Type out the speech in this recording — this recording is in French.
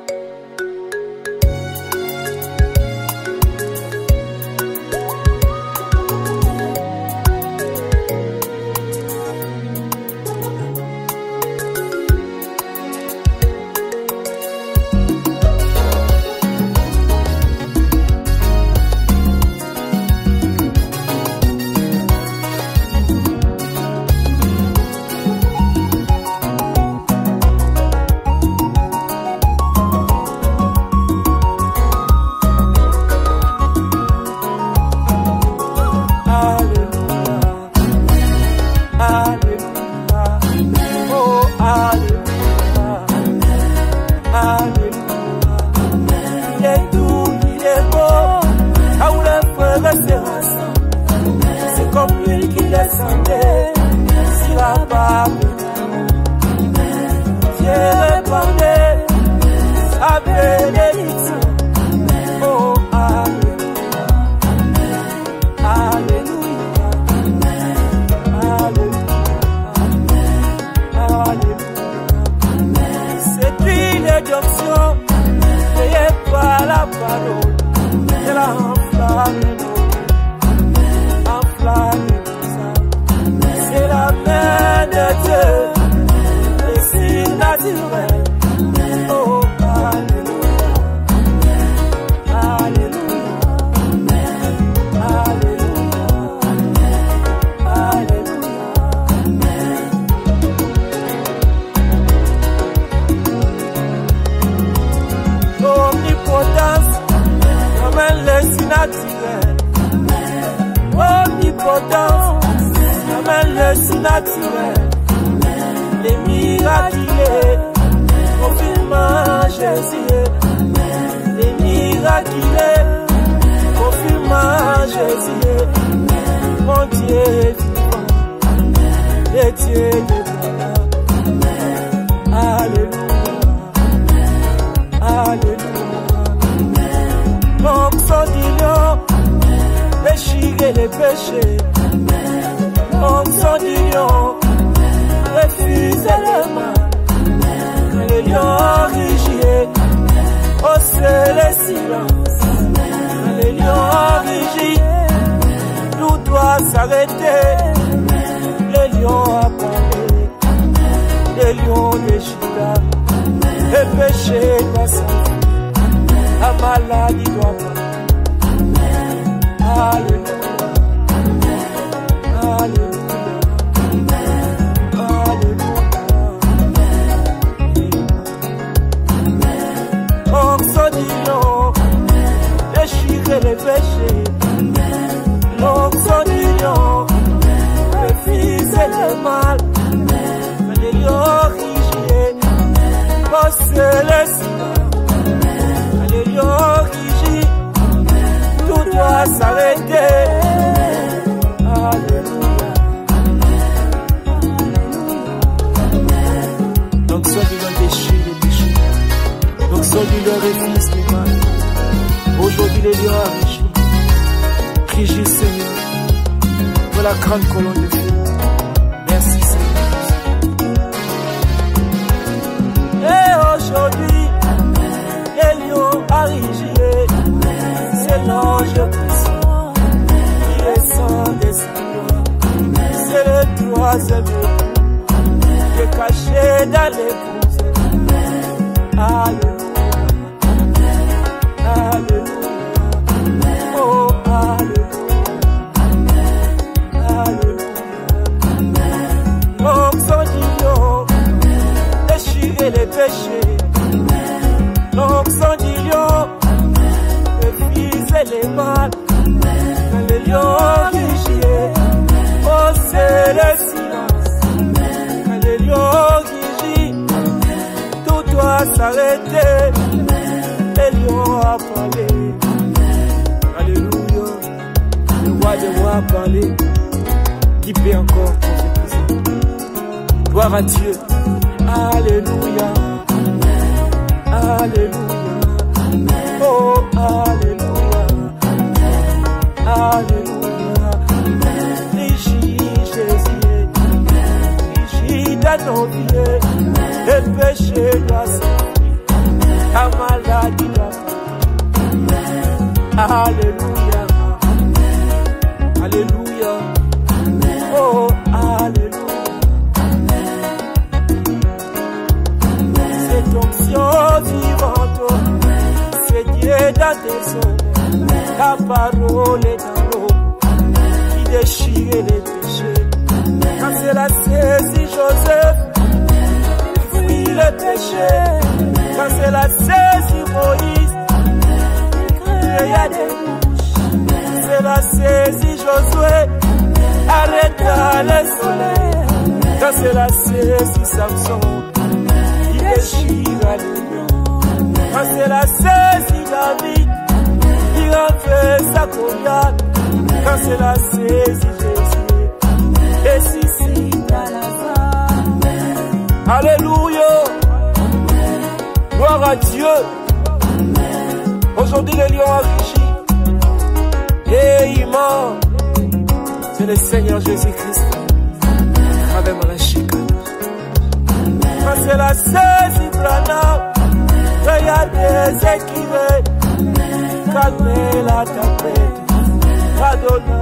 C'est comme lui qui descendait sur la barbe. Dieu répandait sa bénédiction. Oh, alléluia, alléluia, alléluia, alléluia. Cette huile d'onction payée par la parole, elle a enflammé nos c'est la main de Dieu, le signe naturel. Oh, alléluia, alléluia, alléluia, alléluia. Omnipotence, ramène le signe naturel. Omnipotence, ramène le surnaturel. Les miraculés, confirmant Jésus. Les miraculés, confirmant Jésus. Mon Dieu est vivant, le Dieu de bonheur. Alléluia, alléluia. L'onction du lion, déchirer les péchés. L'onction du lion, refuser le mal. Le lion rigide, hausser le silence. Le lion rigide, tout doit s'arrêter. Le lion a parlé, le lion de Juda. Le péché doit s'arrêter, la maladie doit partir. Alléluia, alléluia, alléluia. Onction du lion, déchirer les péchés. L'onction du lion, refuser le mal. Le lion rigide, bosser le silence. Le lion rigide, tout doit s'arrêter. Alléluia. Donc soit du lion déchire les péchés. Donc soit du lion refuse le mal. Aujourd'hui les lions rigident. Rigide Seigneur. Pour la grande colonne de feu. Merci Seigneur. Et aujourd'hui, les lions a rigidé. C'est l'ange puissant qui descend des cieux. C'est le troisième époux qui est caché dans l'épouse. Alléluia, alléluia, oh alléluia, alléluia. L'onction du lion, déchirer les péchés. L'onction du lion, refuser les mal. Le lion rigide, hausser le silence. Le lion rigide, tout doit s'arrêter. Le lion a parlé. Alléluia, le roi des rois a parlé. Qui peut encore prophétiser? Gloire à Dieu. Alléluia, alléluia, oh alléluia, alléluia. Rigide Jésus, rigide à nos vies, le péché doit s'enfuir. dans tes ombres. Ta parole est dans l'eau qui déchire les péchés. Quand c'est la saisie Joseph, il fuit le péché. Quand c'est la saisie Moïse, il y a des bouches. C'est la saisie Josué, arrêta le soleil. Quand c'est la saisie Samson, il déchira les lions. Quand c'est la saisie David, il renverse sa Goliath. Quand c'est la saisie Jésus, et si à Lazare. Alléluia. Gloire à Dieu. Aujourd'hui les lions rugissent et il mord. C'est le Seigneur Jésus-Christ avec mon chicane. Quand c'est la saisie Branham, il y a des équipés. Calmez la tempête, pardonne.